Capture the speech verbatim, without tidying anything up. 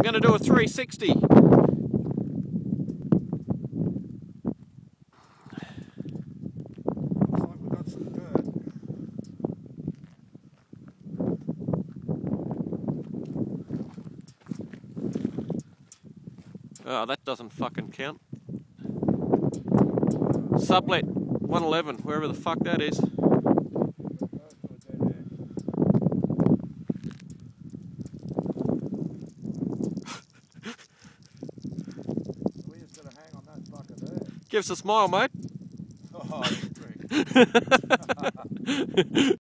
We're going to do a three sixty. Oh, that doesn't fucking count. Sublet one eleven, wherever the fuck that is. Give us a smile, mate. Oh,